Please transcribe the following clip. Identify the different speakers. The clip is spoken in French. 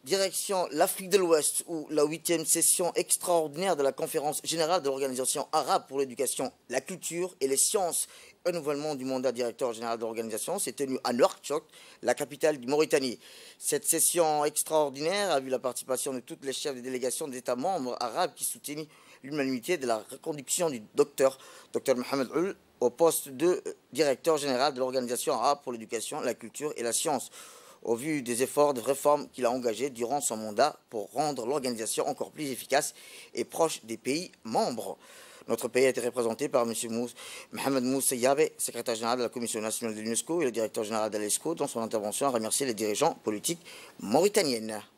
Speaker 1: Direction l'Afrique de l'Ouest, où la 8e session extraordinaire de la conférence générale de l'Organisation arabe pour l'éducation, la culture et les sciences, renouvellement du mandat directeur général de l'organisation, s'est tenue à Nouakchott, la capitale du Mauritanie. Cette session extraordinaire a vu la participation de toutes les chefs des délégations des États membres arabes qui soutiennent l'unanimité de la reconduction du docteur Mohamed Ould au poste de directeur général de l'Organisation arabe pour l'éducation, la culture et la science, au vu des efforts de réforme qu'il a engagés durant son mandat pour rendre l'organisation encore plus efficace et proche des pays membres. Notre pays a été représenté par M. Mohamed Moussa Yabe, secrétaire général de la Commission nationale de l'UNESCO et le directeur général de l'ESCO, dans son intervention a remercié les dirigeants politiques mauritaniennes.